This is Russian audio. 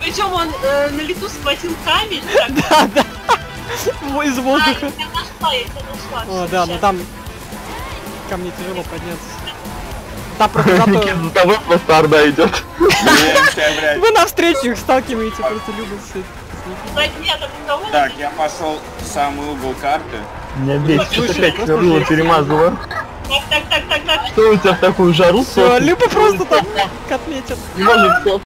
Причем он на лету схватил камень. Да, да. Из воздуха. Я тебя нашла. О, да, но там ко мне тяжело подняться. Там просто зато... За тобой просто орда идет. Вы навстречу их сталкиваете, просто любят все. Нет, а кого? Так, я пошел в самый угол карты. Меня бесит, что ты опять рыло перемазала. Так. Что у тебя в такую жару? Все, либо просто там отметят. Не может